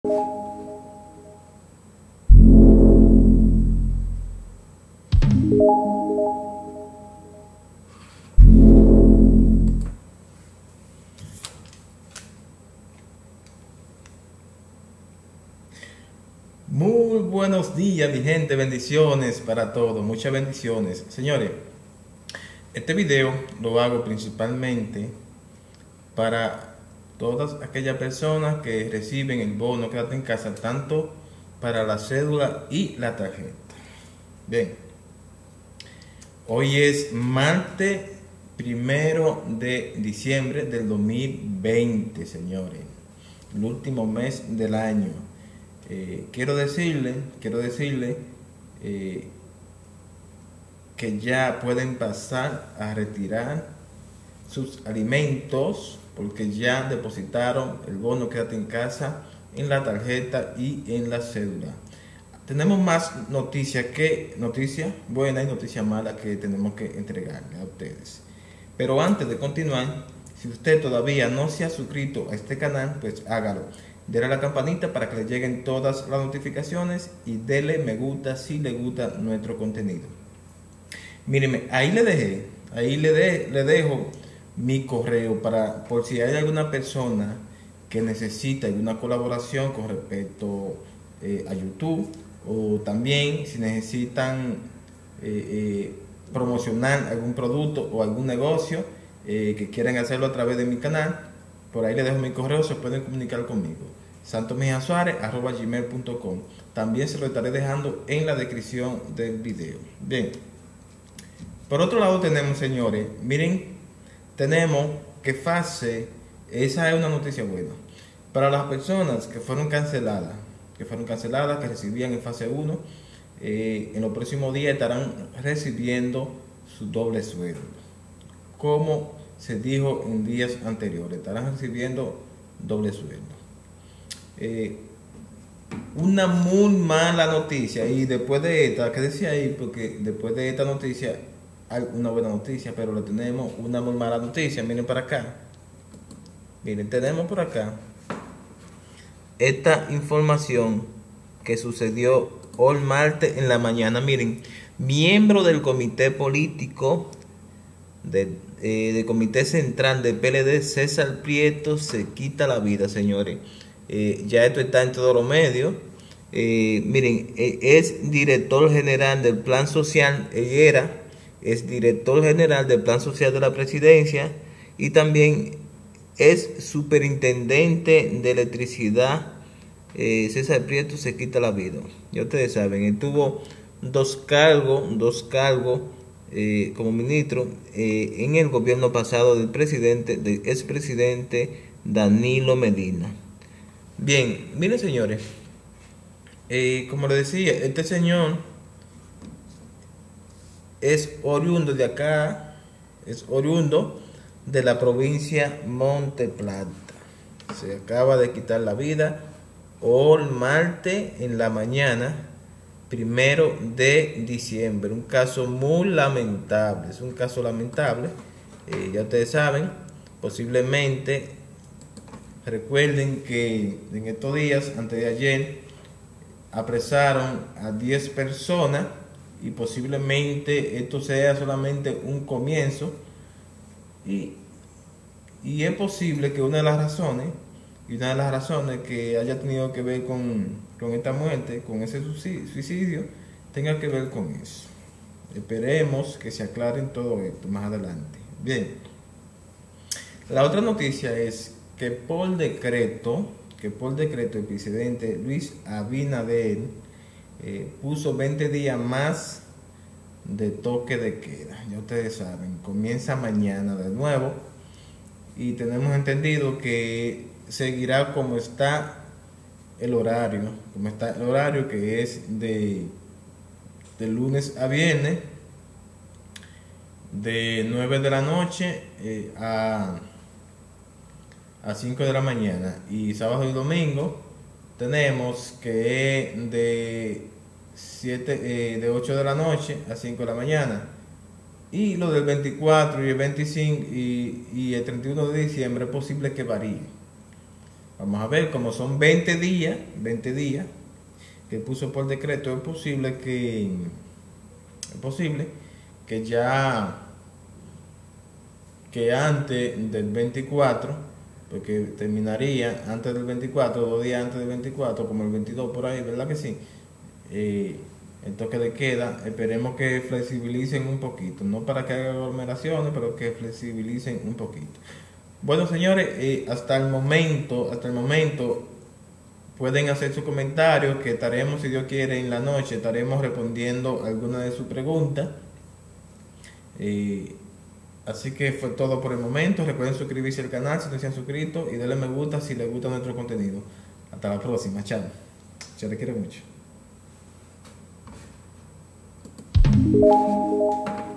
Muy buenos días, mi gente, bendiciones para todos, muchas bendiciones. Señores, este video lo hago principalmente para todas aquellas personas que reciben el bono Quédate en Casa, tanto para la cédula y la tarjeta. Bien, hoy es martes 1 de diciembre del 2020, el último mes del año. Quiero decirle que ya pueden pasar a retirar sus alimentos porque ya depositaron el bono Quédate en Casa en la tarjeta y en la cédula. Tenemos más noticias buenas y noticias malas que tenemos que entregarle a ustedes. Pero antes de continuar, si usted todavía no se ha suscrito a este canal, pues hágalo. Dele a la campanita para que le lleguen todas las notificaciones y dele me gusta si le gusta nuestro contenido. Mírenme, ahí le dejo mi correo por si hay alguna persona que necesita alguna colaboración con respecto a YouTube, o también si necesitan promocionar algún producto o algún negocio que quieran hacerlo a través de mi canal. Por ahí les dejo mi correo, se pueden comunicar conmigo, santomejansuarez@gmail.com. También se lo estaré dejando en la descripción del video. Bien, por otro lado tenemos, señores, miren, tenemos que esa es una noticia buena para las personas que fueron canceladas, que recibían en fase 1. En los próximos días estarán recibiendo su doble sueldo, como se dijo en días anteriores, estarán recibiendo doble sueldo. Una muy mala noticia, y después de esta, que decía ahí, porque después de esta noticia hay una buena noticia, pero le tenemos una muy mala noticia. Miren para acá, miren, tenemos por acá esta información que sucedió hoy martes en la mañana. Miren, miembro del comité político del comité central del PLD, César Prieto, se quita la vida, señores. Ya esto está en todos los medios. Miren, es director general del plan social, es director general del plan social de la presidencia, y también es superintendente de electricidad. César Prieto se quita la vida. Ya ustedes saben, él tuvo dos cargos como ministro en el gobierno pasado del expresidente Danilo Medina. Bien, miren, señores, como les decía, este señor es oriundo de acá, es oriundo de la provincia Monte Plata. Se acaba de quitar la vida hoy martes en la mañana, 1 de diciembre. Un caso muy lamentable, es un caso lamentable. Ya ustedes saben, posiblemente recuerden que en estos días, antes de ayer, apresaron a 10 personas, y posiblemente esto sea solamente un comienzo, y es posible que una de las razones que haya tenido que ver con esta muerte, con ese suicidio, tenga que ver con eso. Esperemos que se aclaren todo esto más adelante. Bien, la otra noticia es que por decreto el presidente Luis Abinader puso 20 días más de toque de queda. Ya ustedes saben, comienza mañana de nuevo, y tenemos entendido que seguirá como está el horario, que es de lunes a viernes, de 9 de la noche a 5 de la mañana, y sábado y domingo tenemos que es de 8 de la noche a 5 de la mañana. Y lo del 24 y el 25 y el 31 de diciembre es posible que varíe. Vamos a ver, como son 20 días, 20 días que puso por decreto, es posible ya que antes del 24, porque terminaría antes del 24, 2 días antes del 24, como el 22 por ahí, ¿verdad que sí? El toque de queda, esperemos que flexibilicen un poquito, no para que hagan aglomeraciones, pero que flexibilicen un poquito. Bueno, señores, hasta el momento pueden hacer sus comentarios, que estaremos, si Dios quiere, en la noche estaremos respondiendo algunas de sus preguntas. Así que fue todo por el momento. Recuerden suscribirse al canal si no se han suscrito y darle me gusta si les gusta nuestro contenido. Hasta la próxima, chao. Se les quiere mucho.